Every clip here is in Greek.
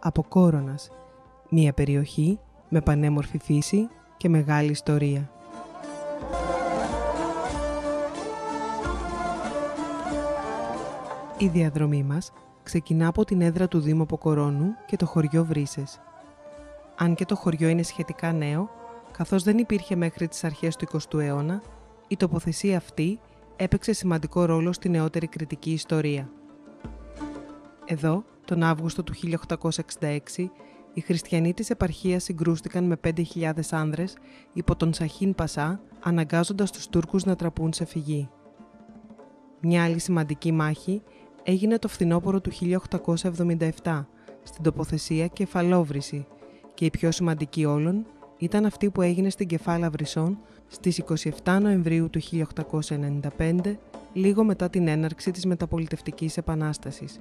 Αποκόρονας, μια περιοχή με πανέμορφη φύση και μεγάλη ιστορία. Η διαδρομή μας ξεκινά από την έδρα του Δήμου Αποκορώνου και το χωριό Βρύσσες. Αν και το χωριό είναι σχετικά νέο, καθώς δεν υπήρχε μέχρι τις αρχές του 20ου αιώνα, η τοποθεσία αυτή έπαιξε σημαντικό ρόλο στη νεότερη κρητική ιστορία. Εδώ, τον Αύγουστο του 1866, οι χριστιανοί της επαρχίας συγκρούστηκαν με 5.000 άνδρες υπό τον Σαχίν Πασά, αναγκάζοντας τους Τούρκους να τραπούν σε φυγή. Μια άλλη σημαντική μάχη έγινε το φθινόπωρο του 1877 στην τοποθεσία Κεφαλόβρυση και η πιο σημαντική όλων ήταν αυτή που έγινε στην Κεφάλα Βρυσσών στις 27 Νοεμβρίου του 1895, λίγο μετά την έναρξη της Μεταπολιτευτικής Επανάστασης.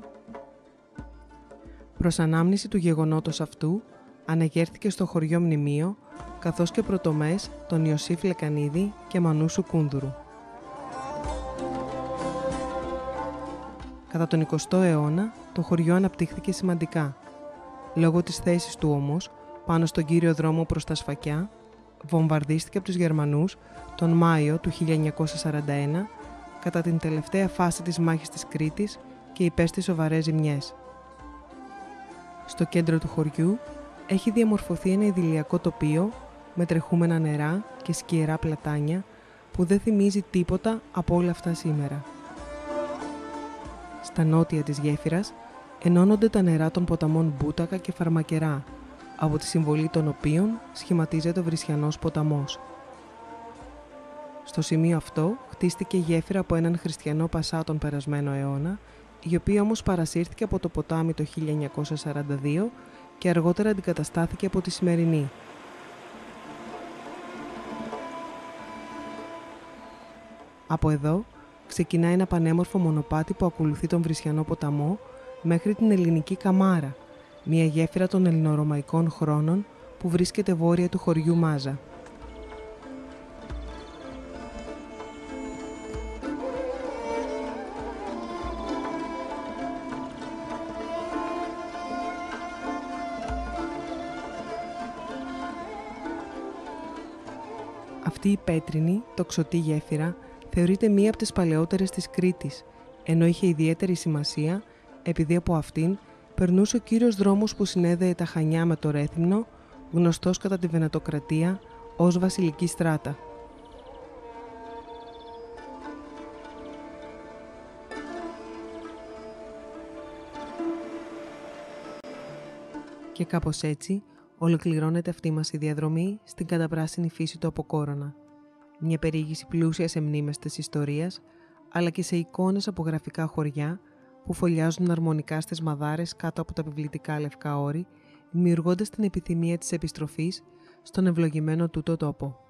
Προς ανάμνηση του γεγονότος αυτού, αναγέρθηκε στο χωριό μνημείο, καθώς και πρωτομές τον Ιωσήφ Λεκανίδη και Μανούσου Κούνδουρου. Κατά τον 20ο αιώνα, το χωριό αναπτύχθηκε σημαντικά. Λόγω της θέσης του όμως, πάνω στον κύριο δρόμο προς τα Σφακιά, βομβαρδίστηκε από τους Γερμανούς τον Μάιο του 1941 κατά την τελευταία φάση της μάχης της Κρήτης και υπέστη σοβαρές ζημιές. Στο κέντρο του χωριού έχει διαμορφωθεί ένα ιδηλιακό τοπίο με τρεχούμενα νερά και σκιερά πλατάνια που δεν θυμίζει τίποτα από όλα αυτά σήμερα. Στα νότια της γέφυρας ενώνονται τα νερά των ποταμών Μπούτακα και Φαρμακερά, από τη συμβολή των οποίων σχηματίζεται ο Βρυσιανός ποταμός. Στο σημείο αυτό χτίστηκε γέφυρα από έναν χριστιανό Πασά τον περασμένο αιώνα, η οποία όμως παρασύρθηκε από το ποτάμι το 1942 και αργότερα αντικαταστάθηκε από τη σημερινή. Από εδώ ξεκινά ένα πανέμορφο μονοπάτι που ακολουθεί τον Βρυσιανό ποταμό μέχρι την ελληνική Καμάρα, μια γέφυρα των ελληνορωμαϊκών χρόνων που βρίσκεται βόρεια του χωριού Μάζα. Αυτή η πέτρινη, τοξωτή γέφυρα θεωρείται μία από τις παλαιότερες της Κρήτης, ενώ είχε ιδιαίτερη σημασία επειδή από αυτήν περνούσε ο κύριος δρόμος που συνέδεε τα Χανιά με το Ρέθυμνο, γνωστός κατά τη Βενετοκρατία ως Βασιλική Στράτα. Και κάπως έτσι ολοκληρώνεται αυτή μας η διαδρομή στην καταπράσινη φύση του Αποκόρονα. Μια περιήγηση πλούσια σε μνήμες της ιστορίας, αλλά και σε εικόνες από γραφικά χωριά που φωλιάζουν αρμονικά στις μαδάρες κάτω από τα επιβλητικά λευκά όρη, δημιουργώντας την επιθυμία της επιστροφής στον ευλογημένο τούτο τόπο.